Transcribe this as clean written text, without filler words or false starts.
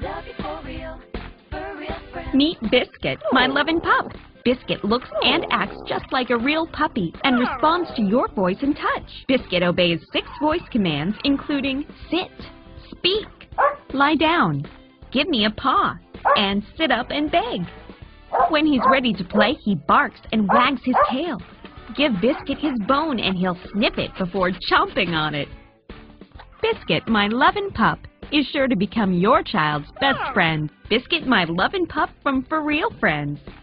Meet Biscuit, my loving pup. Biscuit looks and acts just like a real puppy and responds to your voice and touch. Biscuit obeys 6 voice commands, including sit, speak, lie down, give me a paw, and sit up and beg. When he's ready to play, he barks and wags his tail. Give Biscuit his bone and he'll snip it before chomping on it. Biscuit, my lovin' pup, is sure to become your child's best friend. Biscuit, my lovin' pup from For Real Friends.